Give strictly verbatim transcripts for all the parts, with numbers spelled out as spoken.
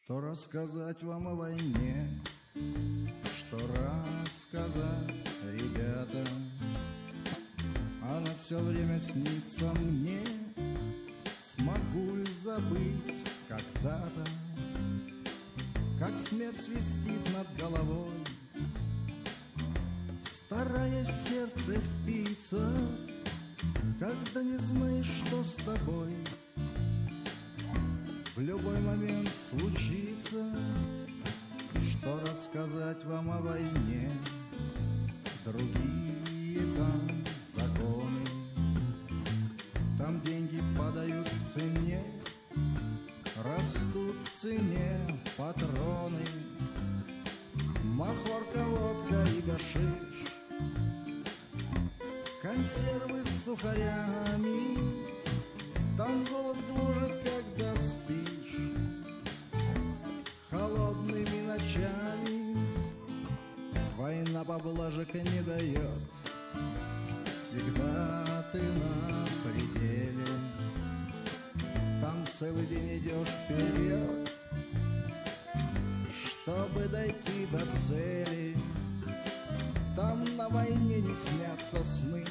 Что рассказать вам о войне, что рассказать, ребята? Она все время снится мне, смогу ли забыть когда-то, как смерть свистит над головой, стараясь в сердце впиться, когда не знаешь, что с тобой в любой момент случится. Что рассказать вам о войне, другие там законы, там деньги падают в цене, растут в цене патроны, махорка, водка и гашиш, консервы с сухарями, там голод гложет, когда спишь, холодными ночами. Война поблажек не дает, всегда ты на пределе, там целый день идешь вперед, чтобы дойти до цели. Там на войне не снятся сны,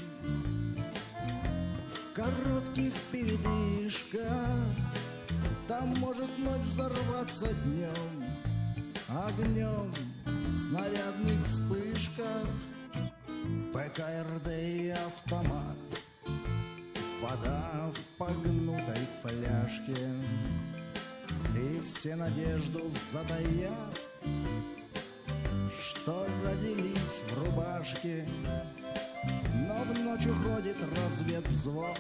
в коротких передышках, там может ночь взорваться днем, огнем в снарядных вспышках. ПКРД и автомат, вода в погнутой фляжке, и все надежду затаят, что родились в рубашке. Но в ночь уходит разведвзвод.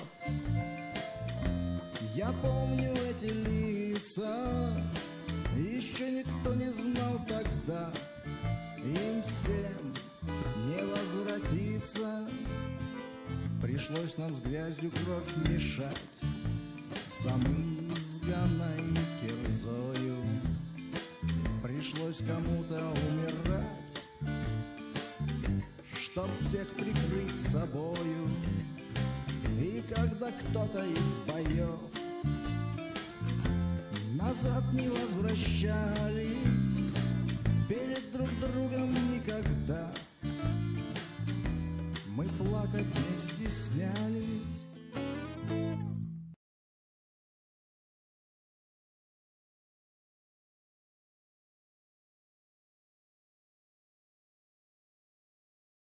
Я помню эти лица, еще никто не знал тогда, им всем не возвратиться. Пришлось нам с грязью кровь мешать, замызганной кирзою. Пришлось кому-то умирать, чтоб всех прикрыть собою. И когда кто-то из боев назад не возвращались, перед друг другом никогда мы плакать не стеснялись.